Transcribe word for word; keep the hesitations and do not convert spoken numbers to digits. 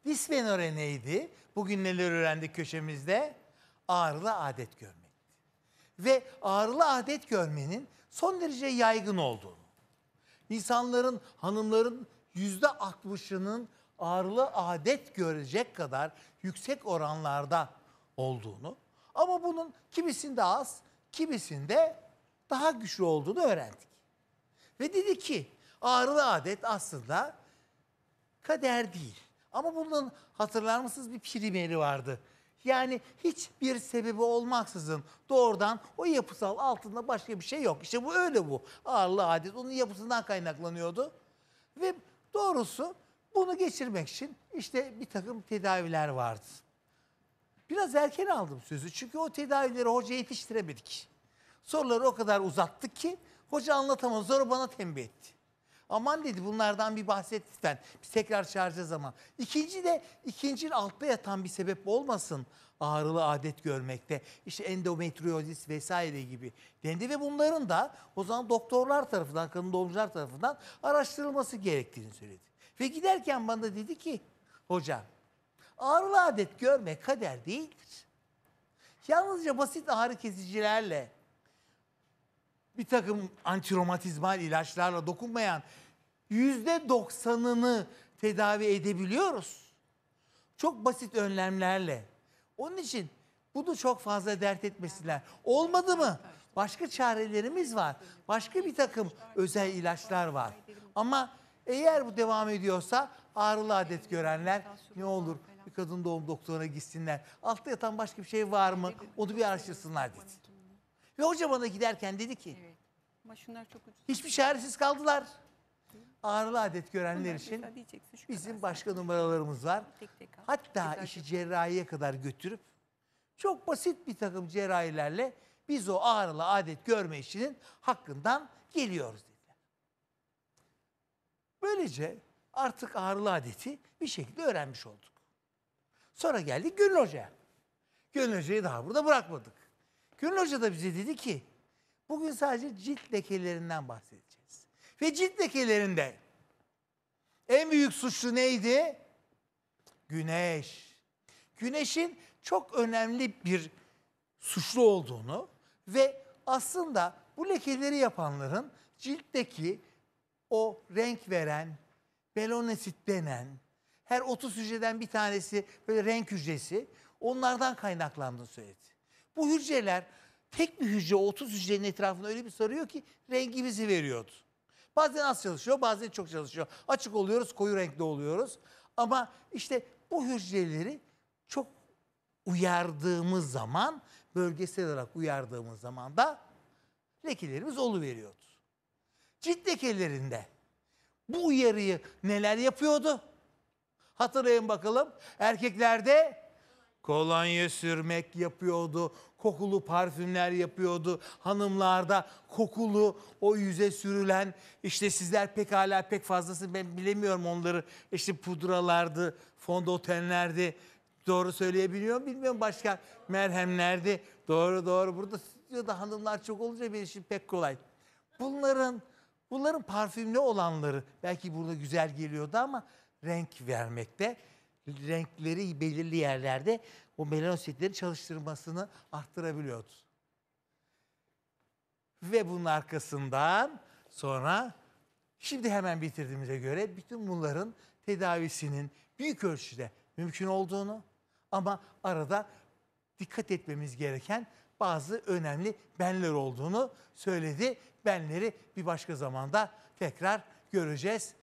Dismenore neydi? Bugün neler öğrendik köşemizde? Ağrılı adet görmek. Ve ağrılı adet görmenin son derece yaygın olduğunu. İnsanların, hanımların yüzde altmışının ağrılı adet görecek kadar yüksek oranlarda olduğunu ama bunun kimisinde az, kimisinde daha güçlü olduğunu öğrendik. Ve dedi ki ağrılı adet aslında kader değil. Ama bunun hatırlar mısınız bir primeri vardı. Yani hiçbir sebebi olmaksızın doğrudan o yapısal altında başka bir şey yok. İşte bu öyle bu. Ağrılı adet onun yapısından kaynaklanıyordu. Ve doğrusu bunu geçirmek için işte bir takım tedaviler vardı. Biraz erken aldım sözü çünkü o tedavileri hoca yetiştiremedik. Soruları o kadar uzattık ki hoca anlatamadı. Sonra bana tembih etti. Aman dedi bunlardan bir bahset lütfen. Biz tekrar çağıracağız ama. İkinci de ikincinin altta yatan bir sebep olmasın ağrılı adet görmekte. İşte endometriozis vesaire gibi dendi ve bunların da o zaman doktorlar tarafından, kadın doğumcular tarafından araştırılması gerektiğini söyledi. Ve giderken bana dedi ki hocam ağrılı adet görmek kader değildir. Yalnızca basit ağrı kesicilerle bir takım antiromatizmal ilaçlarla dokunmayan yüzde doksanını tedavi edebiliyoruz. Çok basit önlemlerle. Onun için bunu çok fazla dert etmesinler. Olmadı mı? Başka çarelerimiz var. Başka bir takım özel ilaçlar var. Ama eğer bu devam ediyorsa ağrılı adet görenler ne olur bir kadın doğum doktoruna gitsinler. Altta yatan başka bir şey var mı? Onu bir araştırsınlar dedi. Ve hoca bana giderken dedi ki Evet. Ama şunlar çok ucuz. hiçbir çaresiz kaldılar. Ağrılı adet görenler için bizim başka numaralarımız var. Hatta işi cerrahiye kadar götürüp çok basit bir takım cerrahilerle biz o ağrılı adet görme işinin hakkından geliyoruz dediler. Böylece artık ağrılı adeti bir şekilde öğrenmiş olduk. Sonra geldik Gönül Hoca'ya. Gönül Hoca'yı daha burada bırakmadık. Gönül Hoca da bize dedi ki bugün sadece cilt lekelerinden bahsedeceğiz. Ve cilt lekelerinde en büyük suçlu neydi? Güneş. Güneşin çok önemli bir suçlu olduğunu ve aslında bu lekeleri yapanların ciltteki o renk veren, melanosit denen, her otuz hücreden bir tanesi böyle renk hücresi, onlardan kaynaklandığını söyledi. Bu hücreler tek bir hücre otuz hücrenin etrafında öyle bir sarıyor ki rengimizi veriyordu. Bazen az çalışıyor, bazen çok çalışıyor. Açık oluyoruz, koyu renkli oluyoruz. Ama işte bu hücreleri çok uyardığımız zaman, bölgesel olarak uyardığımız zaman da lekelerimiz oluveriyordu. Cilt lekelerinde bu uyarıyı neler yapıyordu? Hatırlayın bakalım. Erkeklerde kolonya sürmek yapıyordu. Kokulu parfümler yapıyordu. Hanımlarda kokulu o yüze sürülen işte sizler pekala pek fazlası ben bilemiyorum onları. İşte pudralardı, fondötenlerdi. Doğru söyleyebiliyor muyum bilmiyorum başka merhemlerdi. Doğru doğru burada stüdyoda hanımlar çok olunca benim için pek kolay. Bunların bunların parfümlü olanları belki burada güzel geliyordu ama renk vermekte, renkleri belirli yerlerde o melanositlerin çalıştırmasını arttırabiliyordu. Ve bunun arkasından sonra şimdi hemen bitirdiğimize göre bütün bunların tedavisinin büyük ölçüde mümkün olduğunu ama arada dikkat etmemiz gereken bazı önemli benler olduğunu söyledi. Benleri bir başka zamanda tekrar göreceğiz.